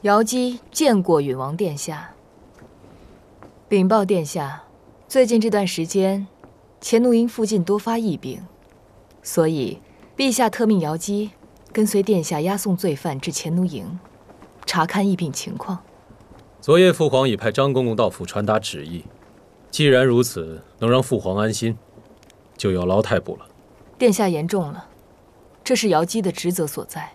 瑶姬见过允王殿下，禀报殿下，最近这段时间，钱奴营附近多发疫病，所以陛下特命瑶姬跟随殿下押送罪犯至钱奴营，查看疫病情况。 昨夜父皇已派张公公到府传达旨意，既然如此，能让父皇安心，就有劳太补了。 殿下言重了，这是瑶姬的职责所在。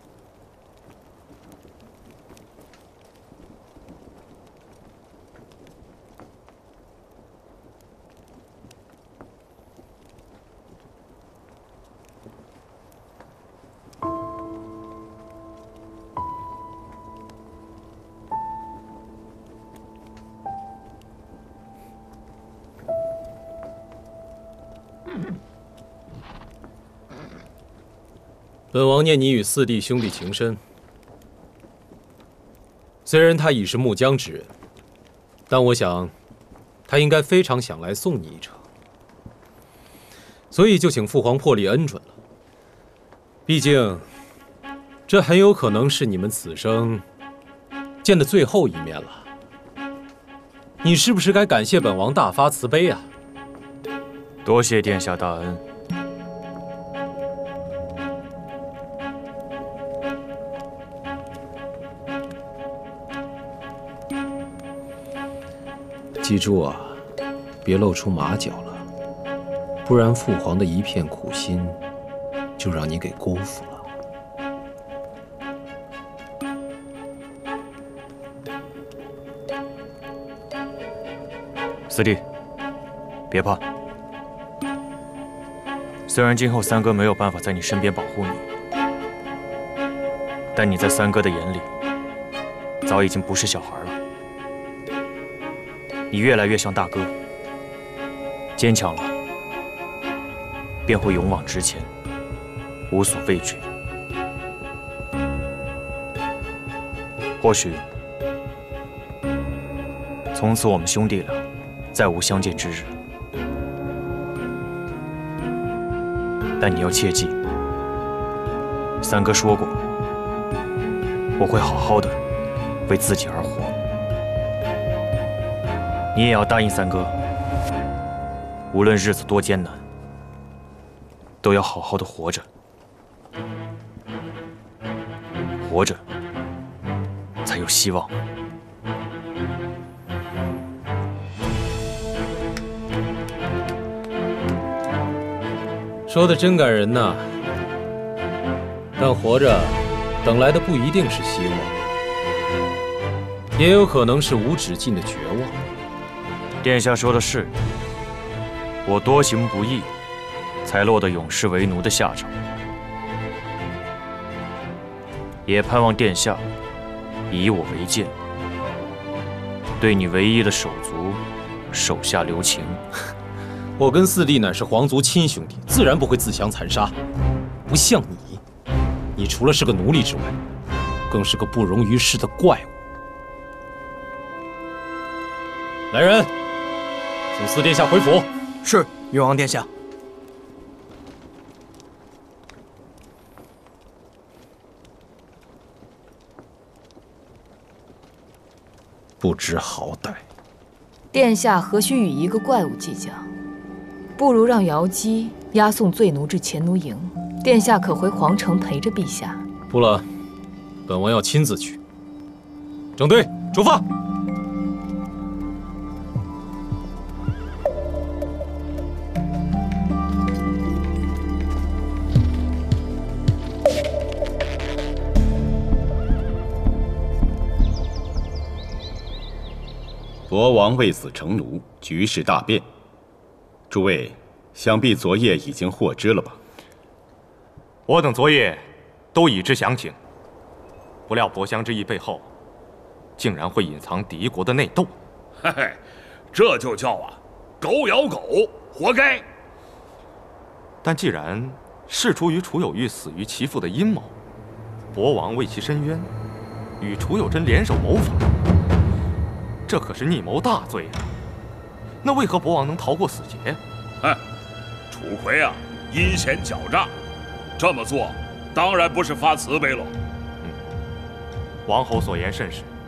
本王念你与四弟兄弟情深，虽然他已是木姜之人，但我想，他应该非常想来送你一程，所以就请父皇破例恩准了。毕竟，这很有可能是你们此生见的最后一面了。你是不是该感谢本王大发慈悲啊？ 多谢殿下大恩。 记住啊，别露出马脚了，不然父皇的一片苦心就让你给辜负了。 四弟，别怕。虽然今后三哥没有办法在你身边保护你，但你在三哥的眼里，早已经不是小孩了。你越来越像大哥，坚强了，便会勇往直前，无所畏惧。或许，从此我们兄弟俩再无相见之日。但你要切记，三哥说过，我会好好的为自己而活。你也要答应三哥，无论日子多艰难，都要好好的活着。活着，才有希望。 说的真感人呐！但活着，等来的不一定是希望，也有可能是无止境的绝望。 殿下说的是，我多行不义，才落得永世为奴的下场。也盼望殿下以我为鉴，对你唯一的手足手下留情。 我跟四弟乃是皇族亲兄弟，自然不会自相残杀。不像你，你除了是个奴隶之外，更是个不容于世的怪物。来人，送四殿下回府。 是，允王殿下。 不知好歹。 殿下何须与一个怪物计较？不如让瑶姬押送罪奴至钱奴营，殿下可回皇城陪着陛下。 不了，本王要亲自去。整队出发。 国王为死成奴，局势大变。诸位，想必昨夜已经获知了吧？ 我等昨夜都已知详情，不料博襄之役背后，竟然会隐藏敌国的内斗。 嘿嘿，这就叫狗咬狗，活该。 但既然是出于楚有玉死于其父的阴谋，博王为其申冤，与楚有贞联手谋反，这可是逆谋大罪啊！那为何博王能逃过死劫？ 哼，楚葵啊，阴险狡诈，这么做当然不是发慈悲了。 王侯所言甚是，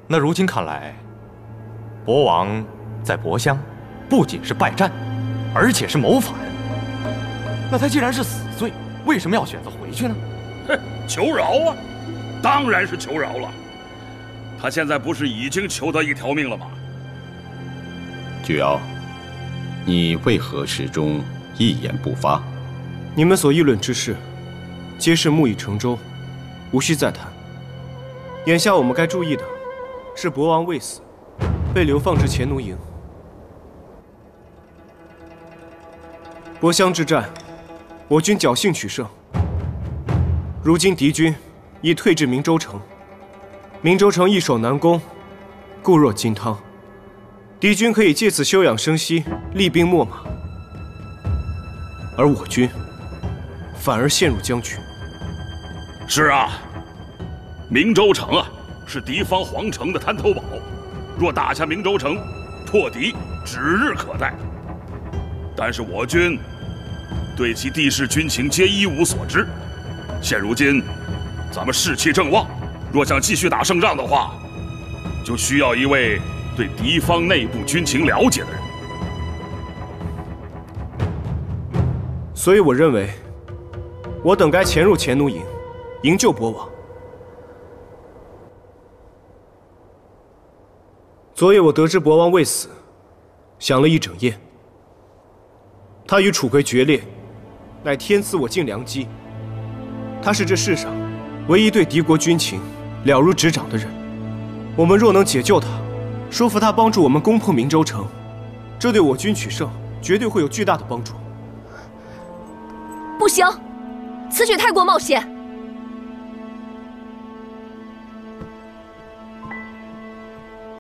那如今看来，博王在博乡不仅是败战，而且是谋反。那他既然是死罪，为什么要选择回去呢？ 哼，求饶啊！当然是求饶了。他现在不是已经求得一条命了吗？ 巨瑶，你为何始终一言不发？ 你们所议论之事，皆是木已成舟，无需再谈。眼下我们该注意的，是博王未死，被流放至前奴营。博乡之战，我军侥幸取胜。如今敌军已退至明州城，明州城易守难攻，固若金汤。敌军可以借此休养生息，厉兵秣马，而我军反而陷入僵局。 是啊，明州城啊，是敌方皇城的滩头堡。若打下明州城，破敌指日可待。但是我军对其地势军情皆一无所知。现如今，咱们士气正旺，若想继续打胜仗的话，就需要一位对敌方内部军情了解的人。 所以我认为，我等该潜入前奴营，营救博王。昨夜我得知博王未死，想了一整夜。他与楚葵决裂，乃天赐我晋良机。他是这世上唯一对敌国军情了如指掌的人。我们若能解救他，说服他帮助我们攻破明州城，这对我军取胜绝对会有巨大的帮助。 不行，此举太过冒险。